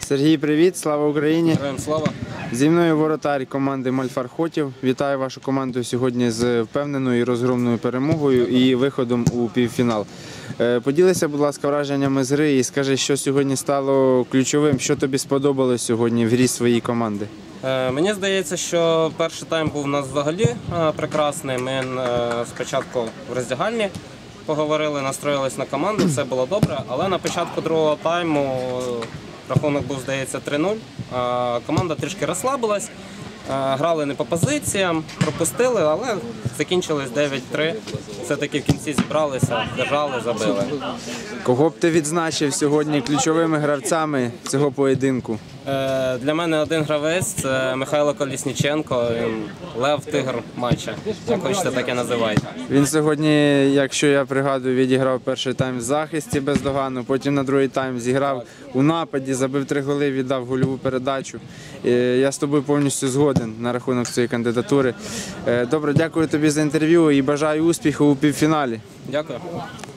Сергій, привіт, слава Україні! Героям слава! Зі мною воротар команди Мольфар Хотів. Вітаю вашу команду сьогодні з впевненою і розгромною перемогою і виходом у півфінал. Поділися, будь ласка, враженнями з гри і скажи, що сьогодні стало ключовим, що тобі сподобалось сьогодні в грі своєї команди? Мені здається, що перший тайм був у нас взагалі прекрасний. Ми спочатку в роздягальні поговорили, настроїлись на команду, все було добре, але на початку другого тайму рахунок був, здається, 3-0. Команда трішки розслабилась, грали не по позиціям, пропустили, але закінчилось 9-3. Все-таки в кінці зібралися, держали, забили. Кого б ти відзначив сьогодні ключовими гравцями цього поєдинку? Для мене один гравець – це Михайло Колісніченко, він лев-тигр матча, як хочете, так і називайте. Він сьогодні, якщо я пригадую, відіграв перший тайм в захисті бездоганно, потім на другий тайм зіграв у нападі, забив 3 голи, віддав гольову передачу. Я з тобою повністю згоден на рахунок цієї кандидатури. Добре, дякую тобі за інтерв'ю і бажаю успіху у півфіналі. Дякую.